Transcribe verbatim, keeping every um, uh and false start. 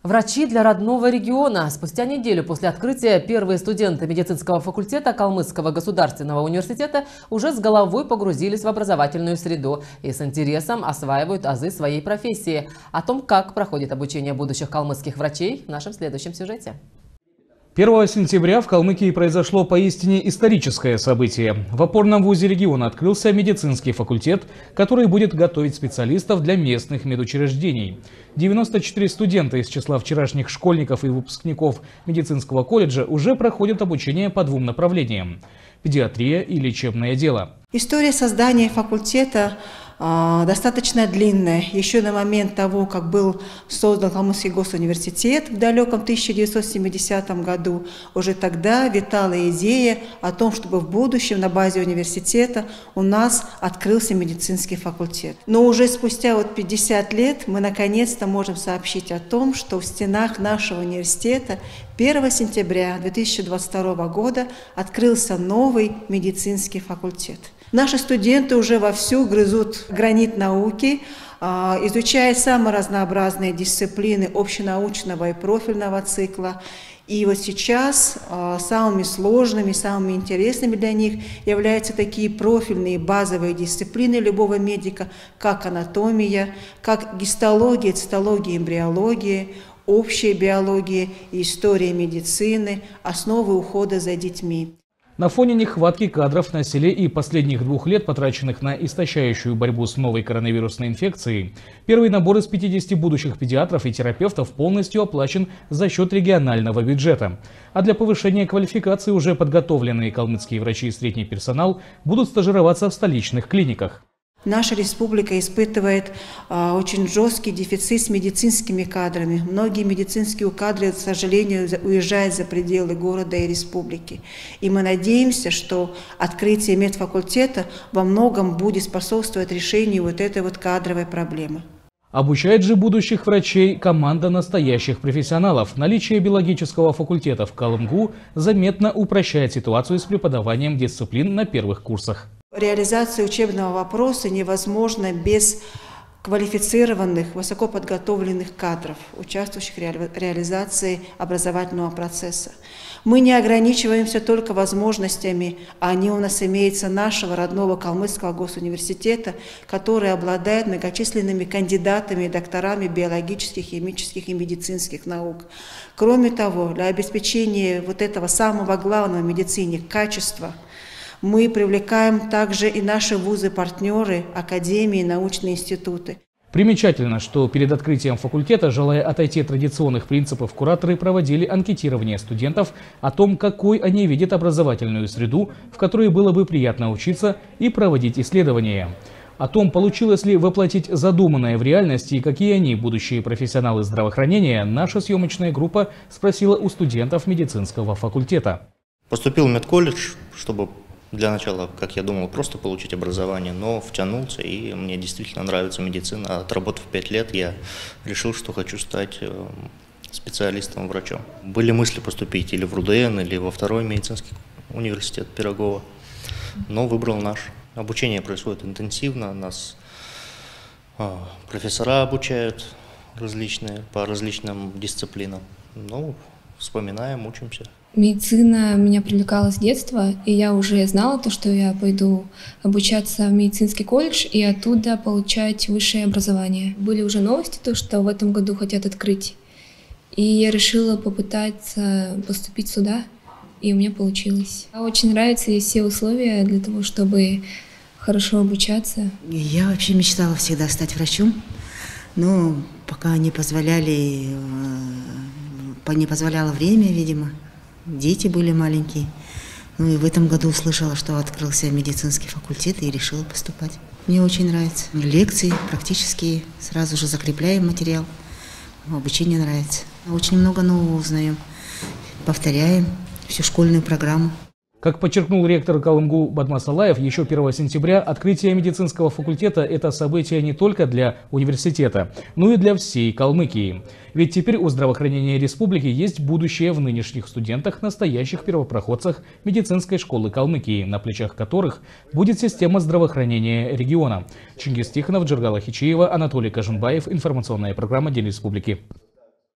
Врачи для родного региона. Спустя неделю после открытия первые студенты медицинского факультета Калмыцкого государственного университета уже с головой погрузились в образовательную среду и с интересом осваивают азы своей профессии. О том, как проходит обучение будущих калмыцких врачей, в нашем следующем сюжете. первого сентября в Калмыкии произошло поистине историческое событие. В опорном вузе региона открылся медицинский факультет, который будет готовить специалистов для местных медучреждений. девяносто четыре студента из числа вчерашних школьников и выпускников медицинского колледжа уже проходят обучение по двум направлениям – педиатрия и лечебное дело. История создания факультета э, достаточно длинная. Еще на момент того, как был создан Калмыцкий госуниверситет в далеком тысяча девятьсот семидесятом году, уже тогда витала идея о том, чтобы в будущем на базе университета у нас открылся медицинский факультет. Но уже спустя вот пятьдесят лет мы наконец-то можем сообщить о том, что в стенах нашего университета первого сентября две тысячи двадцать второго года открылся новый медицинский факультет. Наши студенты уже вовсю грызут гранит науки, изучая самые разнообразные дисциплины общенаучного и профильного цикла. И вот сейчас самыми сложными, самыми интересными для них являются такие профильные базовые дисциплины любого медика, как анатомия, как гистология, цитология, эмбриология, общая биология и история медицины, основы ухода за детьми. На фоне нехватки кадров на селе и последних двух лет, потраченных на истощающую борьбу с новой коронавирусной инфекцией, первый набор из пятидесяти будущих педиатров и терапевтов полностью оплачен за счет регионального бюджета. А для повышения квалификации уже подготовленные калмыцкие врачи и средний персонал будут стажироваться в столичных клиниках. Наша республика испытывает а, очень жесткий дефицит с медицинскими кадрами. Многие медицинские кадры, к сожалению, уезжают за пределы города и республики. И мы надеемся, что открытие медфакультета во многом будет способствовать решению вот этой вот кадровой проблемы. Обучает же будущих врачей команда настоящих профессионалов. Наличие биологического факультета в Калмгу заметно упрощает ситуацию с преподаванием дисциплин на первых курсах. Реализация учебного вопроса невозможна без квалифицированных, высокоподготовленных кадров, участвующих в реализации образовательного процесса. Мы не ограничиваемся только возможностями, а они у нас имеются нашего родного Калмыцкого госуниверситета, который обладает многочисленными кандидатами и докторами биологических, химических и медицинских наук. Кроме того, для обеспечения вот этого самого главного в медицине качества, мы привлекаем также и наши вузы-партнеры, академии, научные институты. Примечательно, что перед открытием факультета, желая отойти от традиционных принципов, кураторы проводили анкетирование студентов о том, какой они видят образовательную среду, в которой было бы приятно учиться и проводить исследования. О том, получилось ли воплотить задуманное в реальности и какие они, будущие профессионалы здравоохранения, наша съемочная группа спросила у студентов медицинского факультета. Поступил в медколледж, чтобы для начала, как я думал, просто получить образование, но втянулся, и мне действительно нравится медицина. Отработав пять лет, я решил, что хочу стать специалистом-врачом. Были мысли поступить или в РУДН, или во второй медицинский университет Пирогова, но выбрал наш. Обучение происходит интенсивно, нас профессора обучают различные, по различным дисциплинам. Ну, вспоминаем, учимся. Медицина меня привлекала с детства, и я уже знала то, что я пойду обучаться в медицинский колледж и оттуда получать высшее образование. Были уже новости, то, что в этом году хотят открыть, и я решила попытаться поступить сюда, и у меня получилось. Очень нравятся и все условия для того, чтобы хорошо обучаться. Я вообще мечтала всегда стать врачом, но пока не позволяли, не позволяло время, видимо. Дети были маленькие. Ну и в этом году услышала, что открылся медицинский факультет, и решила поступать. Мне очень нравится. Лекции практические, сразу же закрепляем материал. Обучение нравится. Очень много нового узнаем. Повторяем всю школьную программу. Как подчеркнул ректор Калмгу Бадмас Алаев, еще первого сентября открытие медицинского факультета – это событие не только для университета, но и для всей Калмыкии. Ведь теперь у здравоохранения республики есть будущее в нынешних студентах, настоящих первопроходцах медицинской школы Калмыкии, на плечах которых будет система здравоохранения региона. Чингис Тихонов, Джергала Хичиева, Анатолий Кажанбаев. Информационная программа День Республики.